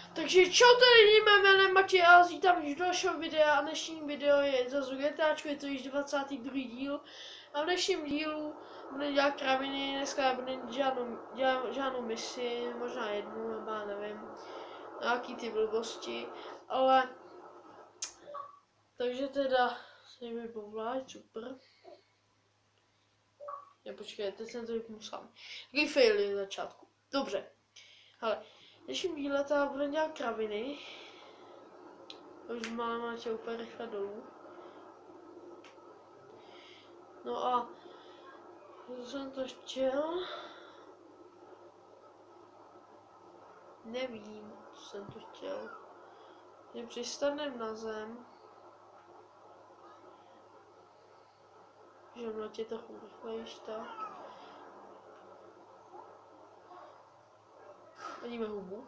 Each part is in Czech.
Takže čau tady mé jménem Matěj a vítám už dalšího videa a dnešní video je zase GTAčko, je to již 22. díl a v dnešním dílu bude dělat kraviny, dneska bude žádnou misi, možná jednu, nebo já nevím, nějaký ty blbosti, ale takže teda se mi povláť, super. Ne, počkej, teď jsem to vypnul. Takový fail je začátku. Dobře, ale dnešním díle teda budeme dělat kraviny. Už máme tě úplně rychle dolů. No a co jsem to chtěl? Nevím, co jsem to chtěl. Že přistanem na zem. Že mletě trochu rychlejš, tak. Vidíme hubu.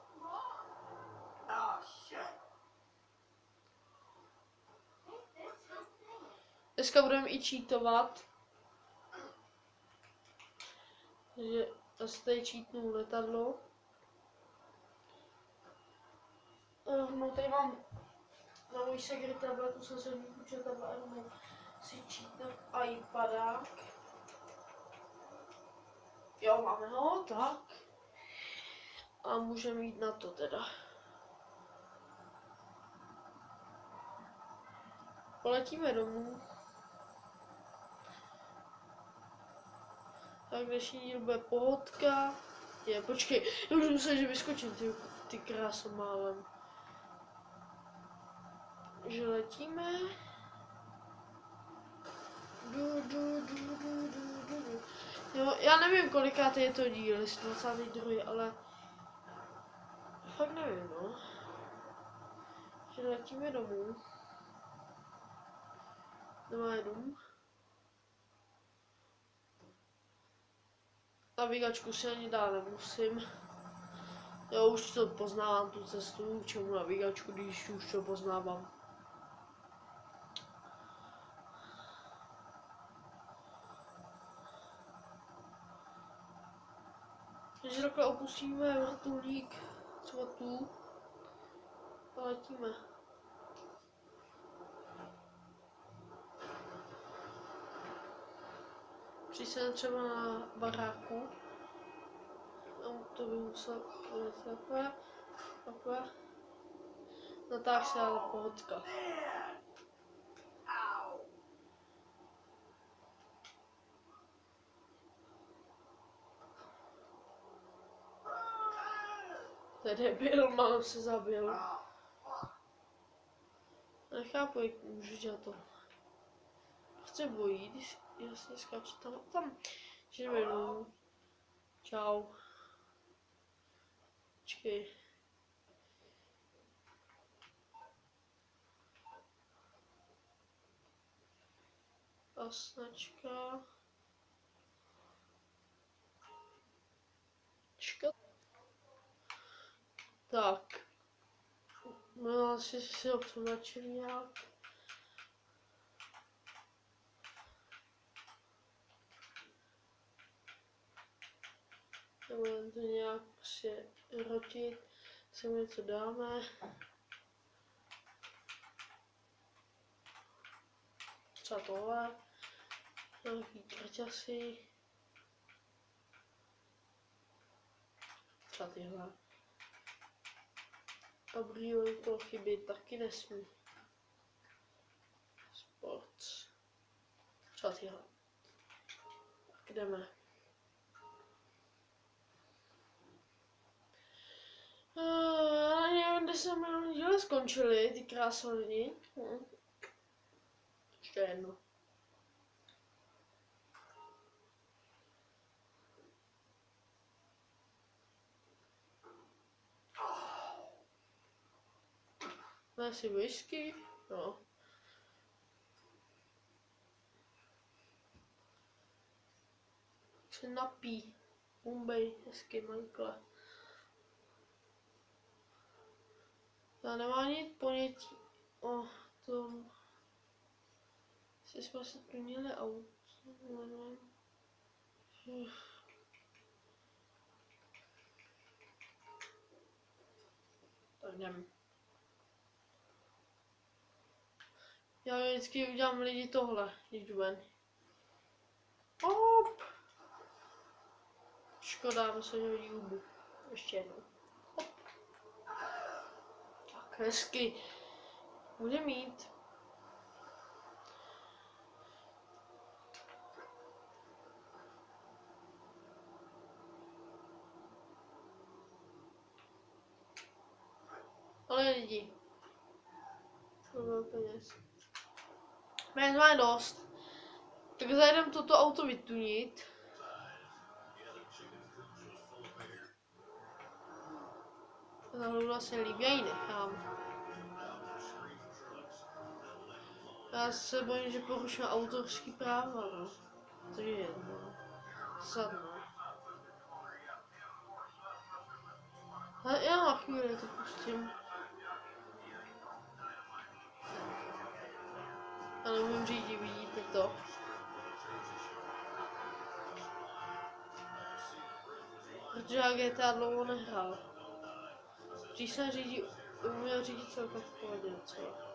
Dneska budeme i cheatovat. Takže zase tady cheatnu letadlo. No tady mám na můj segry tabletu, jsem se vypůjčil tabletu, si cheatnout iPadák. Jo, máme ho, tak. A můžeme jít na to teda. Poletíme domů. Tak dnešní díl bude pohodka. Je, počkej, já už musím, že vyskočím ty kráso málem. Že letíme. Jo, já nevím, kolikátý je to díl, jestli 22, ale fakt nevím, no. Že letíme domů. Nemáme dům. Navigačku si ani dát nemusím. Jo, už to poznávám tu cestu, k čemu navigačku, když už to poznávám. Takže takhle opustíme vrtulník, třeba tu, a letíme. Přisedem třeba na baráku. To by musel být takhle. Natáh se ale pohodka. To je debil, mám se zabil. Nechápu, jak můžu dělat to. Chce bojí, když jasně skáče tam. Že jdu. Čau. Počkej. Pasnačka. Tak. No, asi si ho přeznačil nějak. Nebudeme to nějak prostě rotit. Se mu něco dáme. Třeba tohle. Nějaký krťasy. Třeba tyhle. Kabrioli to chybět taky nesmí. Sport. Třeba tyhle. Tak jdeme. Nevím, kde jsme díle skončili, ty krásoviny. Ještě jedno. Má si whisky? No. Se napí. Bombej, hezky, Michael. Já nemám ani ponětí o tom, jestli jsme se tu měli auto, nevím. Tak jdem. Já vždycky udělám lidi tohle, když jdu ven. Hop! Škoda, musím hodit hubu. Ještě jednou. Hop. Tak hezky. Bude mít. Ale lidi. To bylo peněz. Peněz máme dost. Tak zajdem toto auto vytunit. Tohle se líbí, já ji nechám. Já se bojím, že porušíme autorský práva, no. To je jedno. Sadno. A já na chvíli to pustím. Já neumím řídit, vidíte to. Protože já GTA dlouho nehrál. Když jsem uměl řídit celkem v pohodě docela.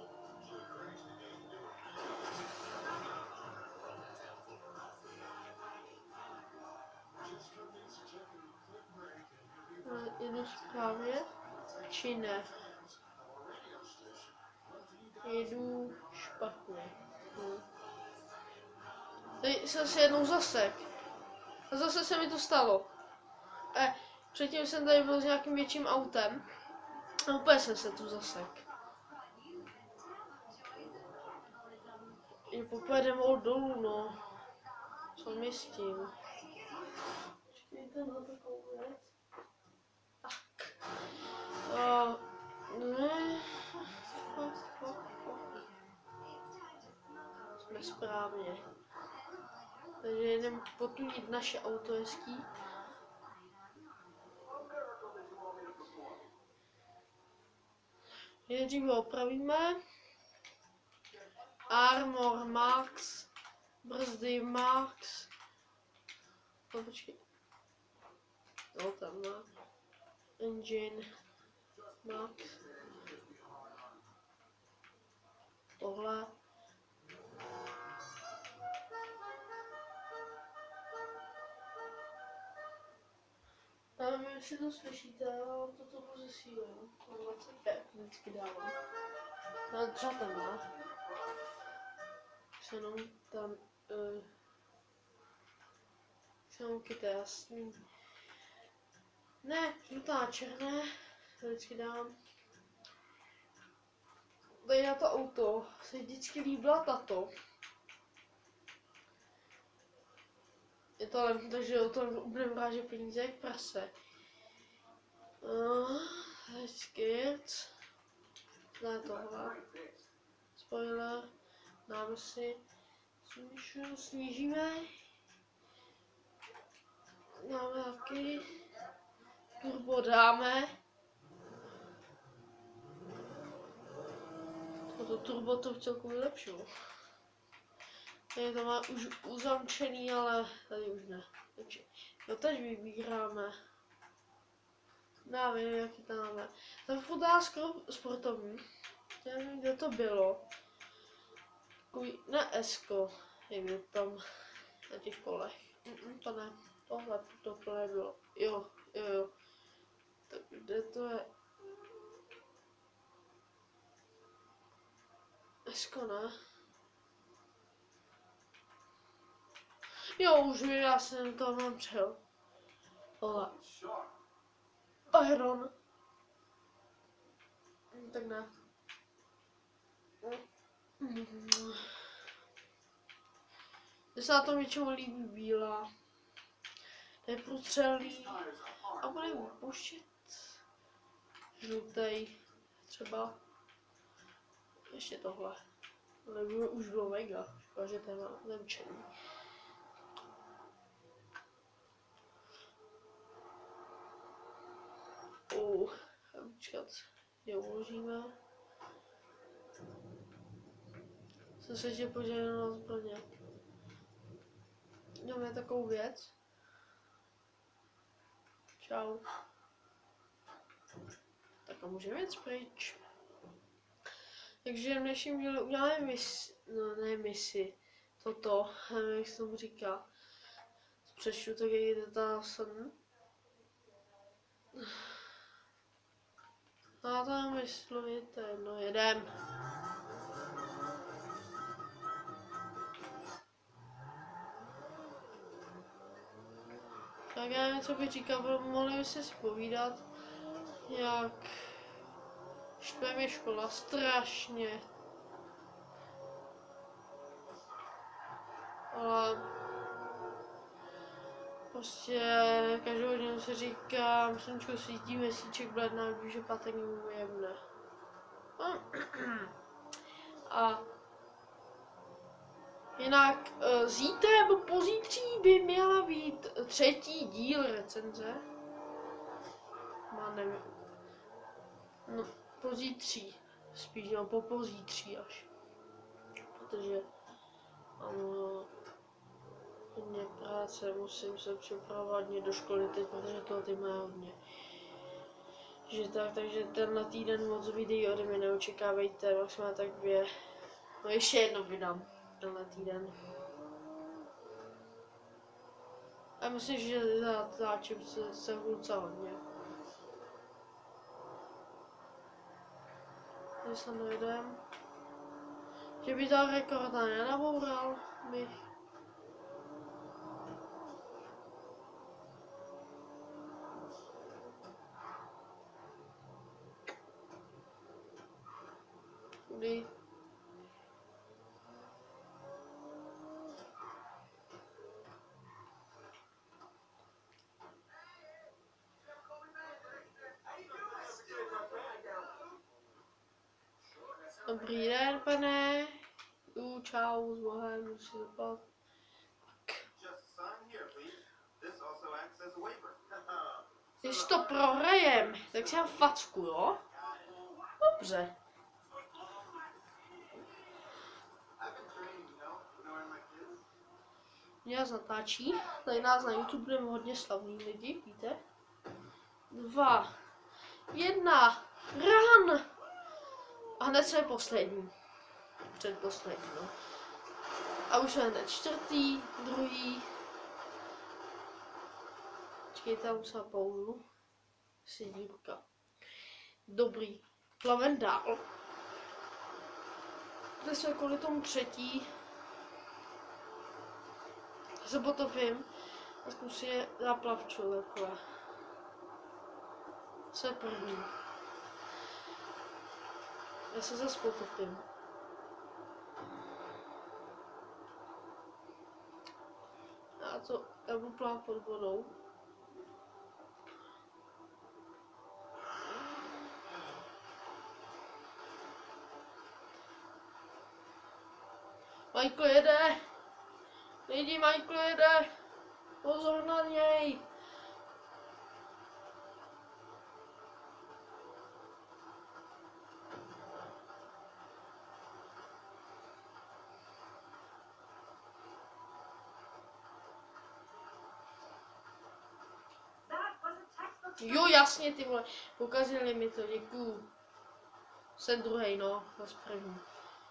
Jedu správně, či ne? Jedu špatně. Teď jsem si jednou zasek. A zase se mi to stalo. Předtím jsem tady byl s nějakým větším autem. A úplně jsem se tu zasek. Popojedeme od dolů, no. Co mi s tím? Počkejte na takovou věc. Ne. Jsme správně. Takže jdeme potunit naše auto hezký. Nejdřív ho opravíme. Armor Max. Brzdy Max. No počkej. No tam má. Engine Max. Tohle. Já nevím, jestli to slyšíte, ale toto pouze sílem. 25 vždycky dávám. No třeba tenhle. Už jenom tam... Jenom kyta jasný. Ne, žlutá černé. To vždycky dám. Tady na to auto se vždycky líbila tato. Je to len, takže o tom budeme vrážet peníze jak prase. Skirt. Ne tohle. Spoiler. Dáme si. Snížíme. Dáme taky. Turbo dáme. Toto turbo to v celku vylepšilo. Tady to má už uzamčený, ale tady už ne. Takže jo, teď vybíráme. Nevím, jaký tam máme. Tam furt dá sportovní. Nevím, kde to bylo. Takový, ne Esko, je tam na těch kolech. To ne, tohle to nebylo. Jo. Tak kde to je? Esko, ne? Jo, už vím, já jsem to mám přel. Tohle. Iron. Tak ne. Mně se na tom něčemu líbí bílá. To je průstřelný. A budeme pouštět žlutej. Třeba ještě tohle. Ale už bylo mega. Škoda, že to je nemčený. Počkat, je uložíme. Jsem se ještě podělil na zbraně. Máme takovou věc. Čau. Tak a můžeme jít pryč. Takže v dnešním dílu uděláme misi, toto, jak jsem říkal. Přečtu to, jak jde ta sen. A tam vyslovíte, no jedem. Tak já něco bych říkal, mohli by se povídat, jak štve mě škola strašně. Ale prostě každou hodinu se říkám, slunčko svítí, měsíček bledná, že pátek mi jemne. A jinak zítra nebo pozítří by měla být třetí díl recenze. Má nevím. No, pozítří. Spíš no, po pozítří až. Protože mám hodně práce, musím se připravovat do školy teď, protože toho teď má hodně. Že tak, takže tenhle týden moc videí ode mě neočekávejte, maximálně tak 2. No ještě jedno vydám tenhle týden. A myslím, že zatáčím se docela hodně. Když se nejdem. Že by dal rekorda nenaboural bych. Kdy? Dobrý den, pane. Čau, s Bohem, musím zapat. Když to prohrajem, tak si dám facku, jo? Dobře. Mě natáčí, tady nás na YouTube budeme hodně slavný lidi, víte? 2, 1, run! A hned jsme poslední. Předposlední, no. A už jsme hned čtvrtý, druhý. Počkejte, musím pauzu. Sedímka. Dobrý. Plaven dál. Kde jsme kvůli tomu třetí. Se potopím. A zkusím je zaplavču takhle. Jsme první. Já se zase potopím. Já budu plát pod vodou. Michael jede! Lidi, Michael jede! Pozor na něj! Jo, jasně, ty vole, ukazili mi to, děkuju. Jsem druhý, no, z první.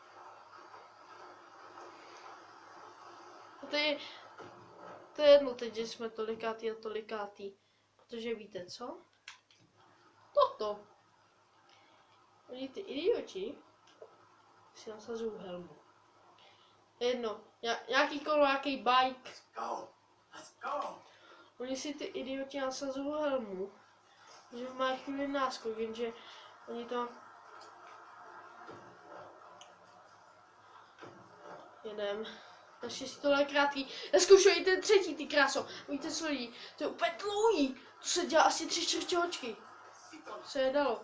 To je jedno teď, že jsme tolikátý a tolikátý. Protože víte co? Toto. Oni ty idioti si nasazují helmu. Jedno, nějaký kolo, nějaký bike. Let's go. Oni si ty idioti nasazují helmu. Že mají chvíli náskok, jenže oni to... Jedem. Naštěstí tohle je krátký. Neskoušej ten třetí, ty kráso. Víte co lidi, to je úplně dlouhý. To se dělá asi 3/4 hoďky. Se je dalo.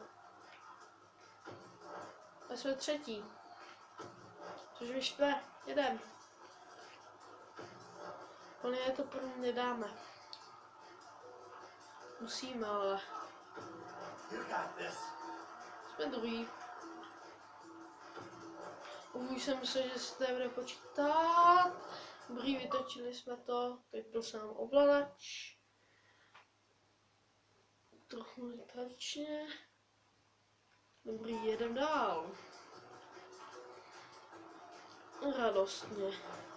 A jsme třetí. Což mi štve. Jedem. Plně to první nedáme. Musíme, ale. Jsme druhý. Už jsem myslel, že se to bude počítat. Dobrý, vytočili jsme to. Teď byl nám ovladač. Trochu netačně. Dobrý, jedem dál. Radostně.